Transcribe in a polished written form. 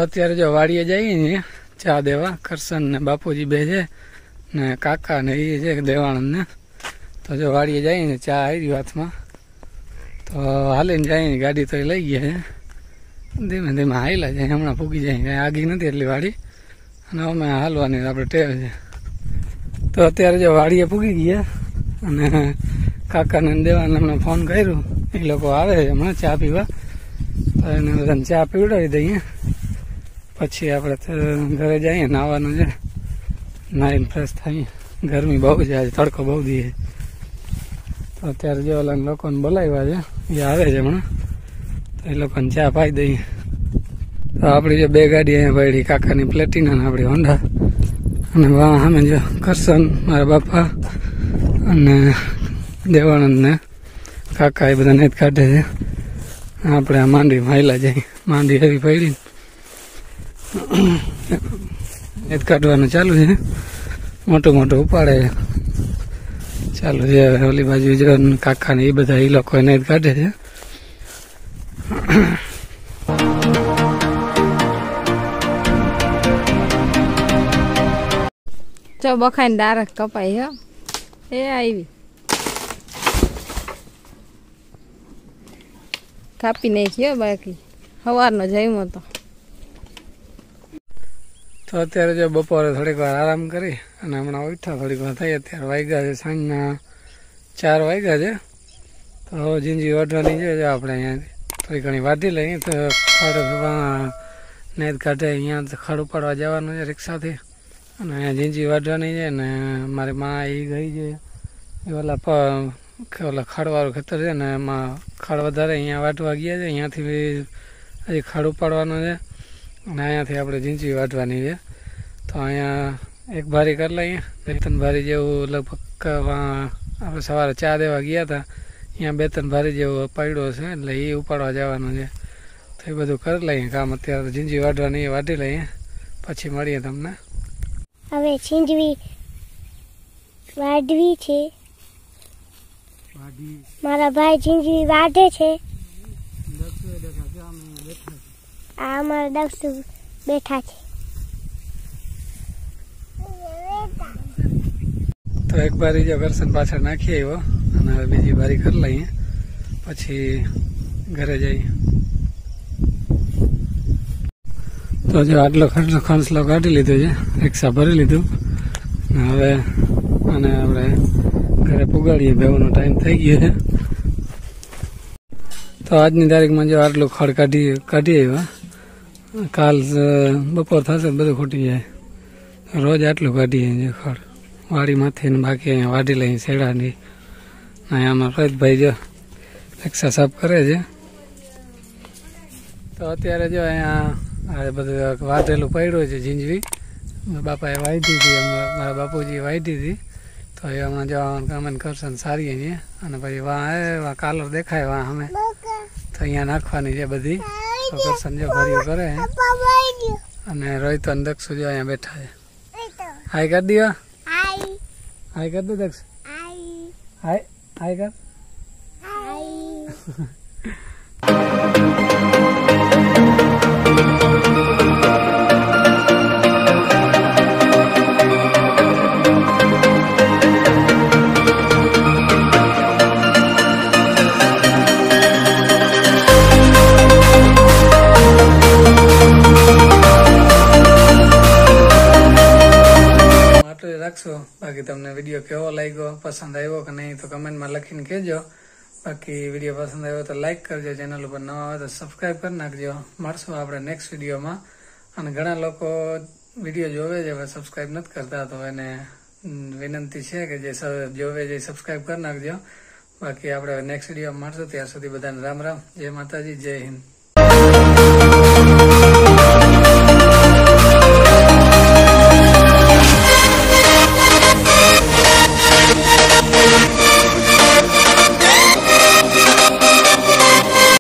અત્યારે જો વાડીએ જઈએ ને ચા દેવા, કરશન ને બાપુજી બે છે ને કાકા ને એ છે દેવાણંદ ને. તો જો વાડીએ જઈએ ને ચા આવી હાથમાં, તો હાલીને જઈએ ને ગાડી તો લઈ ગયા છે. ધીમે ધીમે હાઈલા જાય, હમણાં પૂગી જાય, કાંઈ આગી નથી એટલી વાડી, અને અમે હાલવાની આપણે ટેવ છે. તો અત્યારે જો વાડીએ પૂગી ગયા, અને કાકાને દેવાને હમણાં ફોન કર્યું, એ લોકો આવે છે હમણાં ચા પીવા. તો એને બધાને ચા પીવડાવી દઈએ, પછી આપણે ઘરે જઈએ, નાહવાનું છે, નાહીને ફ્રેશ થઈએ. ગરમી બહુ છે આજે, તડકો બહુ દીએ. તો અત્યારે જે ઓલા લોકોને બોલાવ્યા છે એ આવે છે હમણાં, તો એ લોકોને ચા પાઈ દઈએ. તો આપણી જો બે ગાડી અહીંયા પડી, કાકાની પ્લેટિના અને આપણી હોન્ડા. અને સામે જો કરશન, મારા બાપા અને દેવાનંદ ને કાકા એ બધા નેત કાઢે છે. આપણે આ માંડવી માયલા જાય, માંડવી એવી પડી નેત કાઢવાનું ચાલુ છે, મોટું મોટું ઉપાડે ચાલુ છે. ઓલી બાજુ જો કાકા ને એ બધા એ લોકો નેત કાઢે છે. જો બખાઈને ડાયરેક્ટ કપાઈ હો, એ આવી કાપી નાખ્યો, બાકી સવારનો જમ્યો તો. તો અત્યારે જો બપોરે થોડીક વાર આરામ કરી અને હમણાં ઉઠ્યા, થોડીક વાર થઈ. અત્યારે વાગ્યા છે સાંજના 4 વાગ્યા છે. તો જીંજી વાઢવાની છે, આપણે અહીંયાથી થોડી ઘણી વાઢી લઈએ. તો ખડ નેત કાઢે, અહીંયા ખડ ઉપાડવા જવાનું છે રિક્ષાથી, અને અહીંયા જીંજી વાઢવાની છે. ને મારી મા એ ગઈ છે એ ઓલા ખાડવાળું ખેતર છે ને, એમાં ખાડ વધારે અહીંયા વાટવા ગયા છે. અહીંયાથી હજી ખાડ ઉપાડવાનો છે, અને અહીંયાથી આપણે જીંચી વાટવાની છે. તો અહીંયા એક ભારી કરી લઈએ, 2-3 ભારી જેવું લગભગ આપણે સવારે ચા દેવા ગયા હતા, અહીંયા 2-3 ભારી જેવો પડ્યો છે, એટલે એ ઉપાડવા જવાનું છે. તો એ બધું કરી લઈએ કામ. અત્યારે જીંજી વાટવાની એ વાટી લઈએ, પછી મળીએ તમને. હવે છીંજવી વાઢવી છે, મારા ભાઈ છીંજવી વાઢે છે. આ અમારા દક્ષુ બેઠા છે. તો એક બારી જો કરશન પાછળ નાખી આવ્યો, અને હવે બીજી બારી કરી લઈએ, પછી ઘરે જઈએ. તો જો આટલો ખણસલો કાઢી લીધો છે, રિક્ષા ભરી લીધું. હવે અને આપણે ઘરે પુગાડીએ, બેવાનો ટાઈમ થઈ ગયો છે. તો આજની તારીખમાં જો આટલું ખડ કાઢી આવ્યા. કાલ બપોર થશે બધું ખૂટી જાય. રોજ આટલું કાઢીએ છે ખડ વાડીમાંથી, ને બાકી અહીંયા વાઢી લઈએ શેડાની. આમાં રોહિતભાઈ જો રિક્ષા સાફ કરે છે. તો અત્યારે જો અહીંયા આ બધું વાઢેલું પડ્યું છે જીંજવી, બાપાએ વાઢી હતી, મારા બાપુજીએ વાઢી હતી. તો એ હમણાં જો કમેન્ટ કરશે ને સારી છીએ. અને પછી વાં કાલર દેખાય વાં અમે, તો અહીંયા નાખવાની છે બધી. તો કરશન જો ભર્યું કરે, અને રોહિત અને દક્ષુ જો અહીંયા બેઠા છે. હાય કરી દો, હાય કરી દો દક્ષ, હાય હાય કર. રાખશો. બાકી તમને વિડીયો કેવો લાગ્યો, પસંદ આવ્યો કે નહીં, તો કમેન્ટમાં લખીને કહેજો. બાકી વિડીયો પસંદ આવ્યો તો લાઈક કરજો, ચેનલ ઉપર નવા હોય તો સબસ્ક્રાઈબ કરી નાખજો. મળશું આપણે નેક્સ્ટ વિડીયોમાં. અને ઘણા લોકો વિડીયો જોવે છે પણ સબસ્ક્રાઈબ નથી કરતા, તો એને વિનંતી છે કે જે જોવે છે સબસ્ક્રાઈબ કરી નાખજો. બાકી આપણે નેક્સ્ટ વિડીયોમાં મળશું. ત્યાર સુધી બધાને રામ રામ, જય માતાજી, જય હિન્દ.